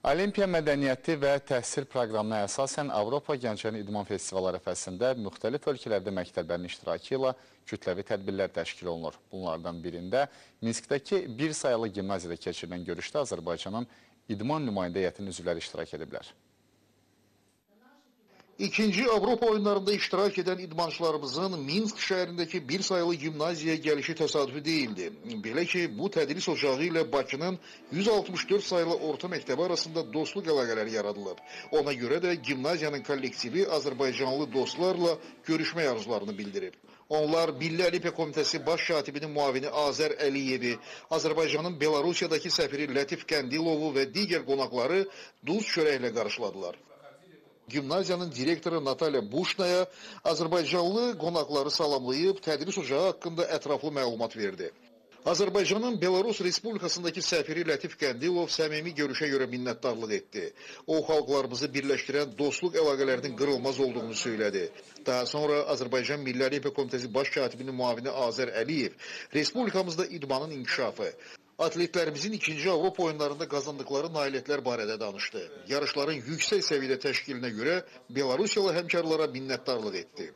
Olimpiya mədəniyyəti və təhsil proqramına əsasən Avropa Gənclərin İdman Festivalı ərəfəsində müxtəlif ölkələrdə məktəblərin iştirakı ilə kütləvi tədbirlər təşkil olunur. Bunlardan birində Minskdəki bir sayılı gimnaziyada keçirilən görüşdə Azərbaycanın idman nümayəndə heyətinin üzvləri iştirak ediblər. İkinci Avropa oyunlarında iştirak edən idmançılarımızın Minsk şəhərindəki bir sayılı gimnaziyaya gəlişi təsadüfi deyildi. Belə ki, bu tədris ocağı ilə Bakının 164 sayılı orta məktəbi arasında dostluq əlaqələri yaradılıb. Ona görə də gimnaziyanın kollektivi Azərbaycanlı dostlarla görüşmək arzularını bildirib. Onlar Milli Olimpiya Komitəsi baş katibinin muavini Azər Əliyevi, Azərbaycanın Belarusiyadakı səfiri Lətif Qəndilovu və digər qonaqları duz çörəklə qarşıladılar. Gimnaziyanın direktoru Natalya Buşnaya Azərbaycanlı qonaqları salamlayıb tədris ocağı haqqında ətraflı məlumat verdi. Azərbaycanın Belarus Respublikasındakı səfiri Lətif Qəndilov səmimi görüşə görə minnətdarlıq etdi. O, xalqlarımızı birləşdirən dostluq əlaqələrinin qırılmaz olduğunu söylədi. Daha sonra Azərbaycan Milli Olimpiya Komitəsi baş katibinin muavini Azər Əliyev Respublikamızda idmanın inkişafı, atletlərimizin ikinci Avropa oyunlarında qazandıqları nailiyyətlər barədə danışdı. Yarışların yüksək səviyyədə təşkilinə görə Belarusiyalı həmkarlara minnətdarlıq etdi.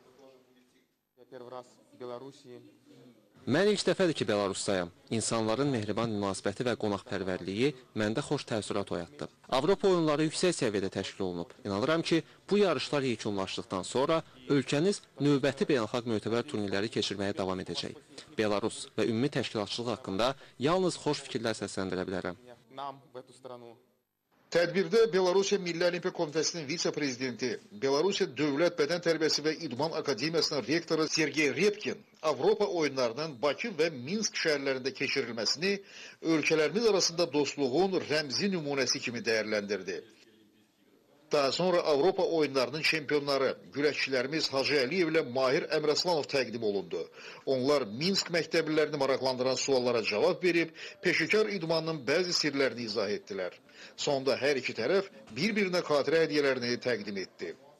Mən ilk dəfədir ki, Belarusdayam. İnsanların mehriban münasibəti və qonaqpərvərliyi məndə xoş təəssürat oyatdı. Avropa oyunları yüksək səviyyədə təşkil olunub. İnanıram ki, bu yarışlar yekunlaşdıqdan sonra ölkəniz növbəti beynəlxalq mötəbər turnirləri keçirməyə davam edəcək. Belarus və ümumi təşkilatçılıq haqqında yalnız xoş fikirlər səsləndirə bilərəm. Tədbirdə Belarusiya Milli Olimpiya Komitəsinin vitse-prezidenti, Belarusiya Dövlət Bədən Tərbiyəsi və İdman Akademiyasının rektoru Sergey Repkin Avropa oyunlarının Bakı və Minsk şəhərlərində keçirilməsini ölkələrimiz arasında dostluğun rəmzi nümunəsi kimi dəyərləndirdi. Daha sonra Avropa oyunlarının çempionları, güləşçilərimiz Hacı Əliyev ilə Mahir Əmraslanov təqdim olundu. Onlar Minsk məktəblilərini maraqlandıran suallara cavab verib, peşəkar idmanının bəzi sirlərini izah etdilər. Sonda hər iki tərəf bir-birinə xatirə hədiyyələrini təqdim etdi.